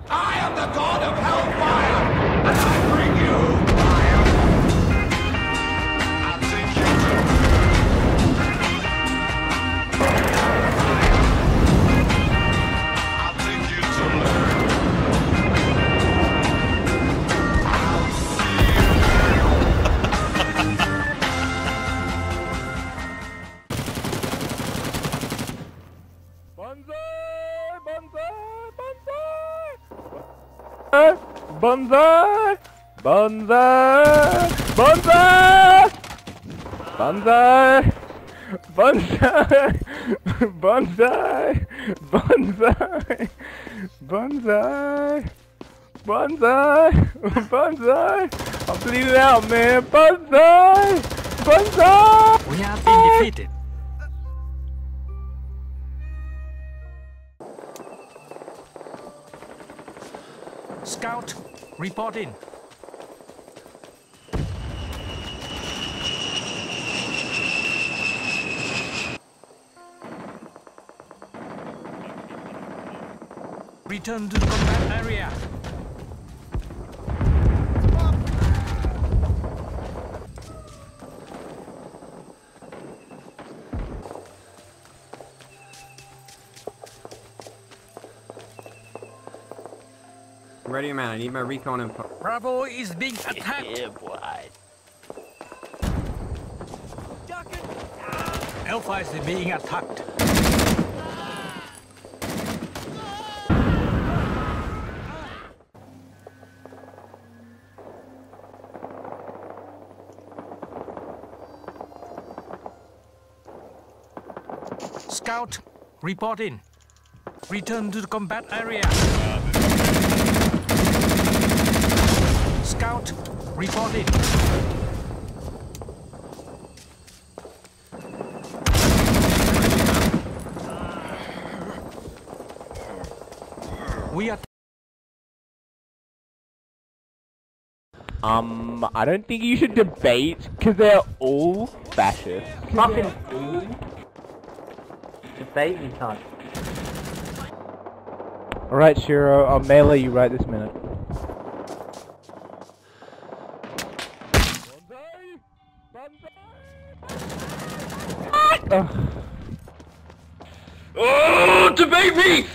I am the god of hellfire, and I bring you fire. I'll take you to I'll take you to learn. I'll see Banzai! Banzai! Banzai! Banzai! Banzai! Banzai! Banzai! Banzai! Banzai! Banzai! I'm bleeding out, man! Banzai! Banzai! We have been defeated. Scout, report in. Return to the combat area. Ready, man. I need my recon info. Bravo is being attacked. Yeah, boy. Alpha is being attacked. Scout, report in. Return to the combat area. Scout, report in. We are... I don't think you should debate, because they're all fascist. Fucking fool. Debate me, cunt. Alright, Shiro, I'll melee you right this minute. Oh, debate me!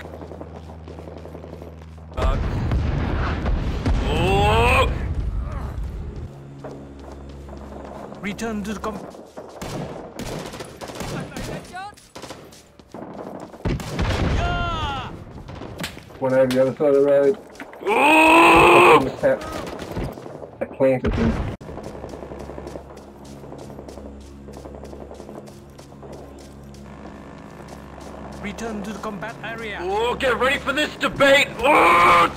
Oh! Return to the One over the other side of the road. Oh! I planted him. Return to the combat area. Oh, get ready for this debate! Oh!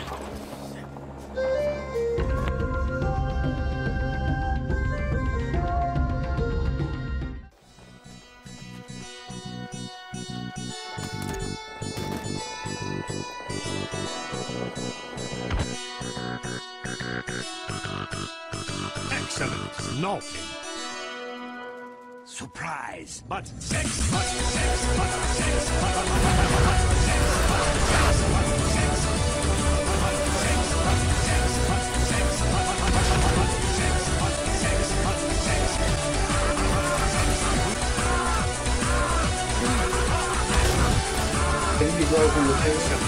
Excellent. Nothing. Surprise. But sex. Can you go from the table?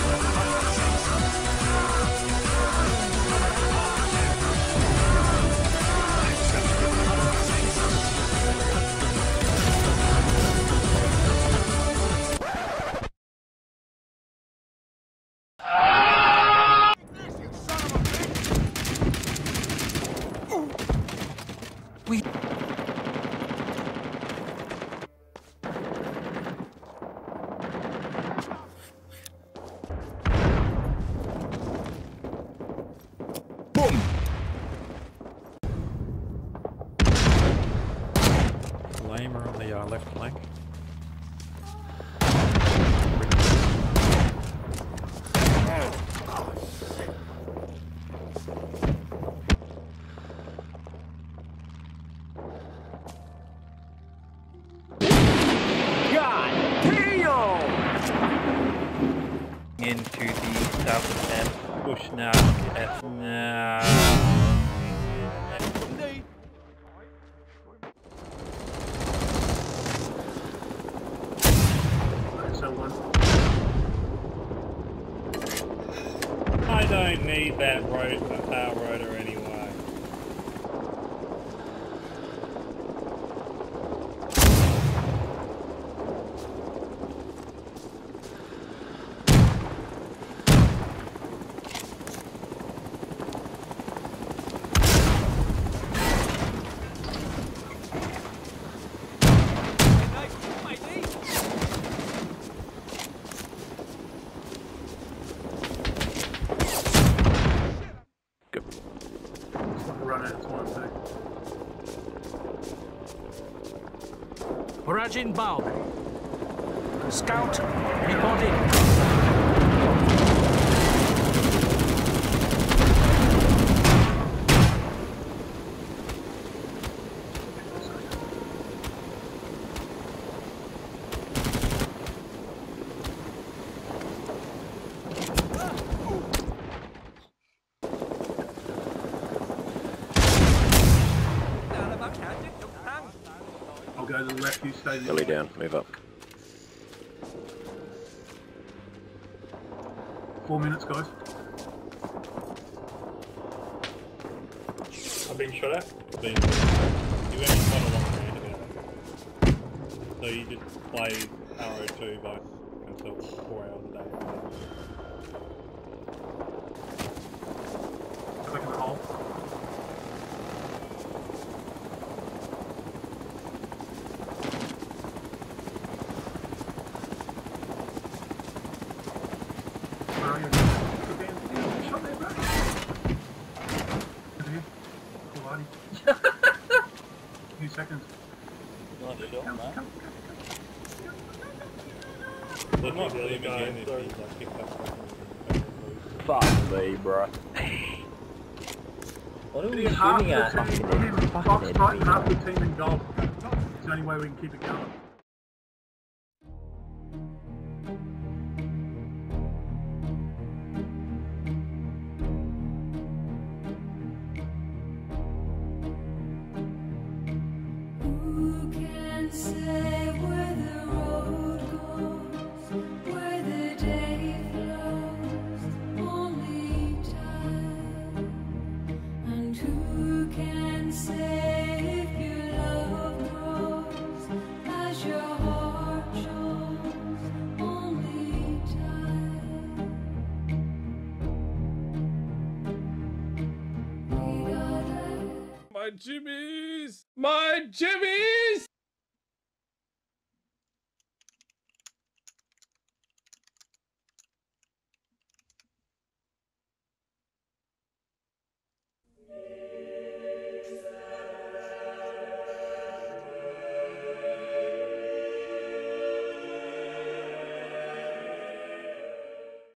Flamer on the left flank. Into 2010. Push now. F now. I don't need that power rotor anyway. Barrage inbound. Scout, report in. I'll go to the rescue station. Billy down, move up. 4 minutes, guys. I've been shot at. You went quite a long round about it. So you just play Arrow 2 by until 4 hours a day. Click in the hole. Where are you? Shot there, bro. Over here. Cool, Artie. Few seconds. Nice shot, Come, man. come. There might be a guy if he's like picked up Fuck me, bro. What are we Getting half shooting the at? team in Fox right and half the team in gold. It's the only way we can keep it going. Who can say where the road goes, where the day flows? Only time. And who can say if your love grows as your heart shows? Only time. We gotta My jimmies! My jimmies!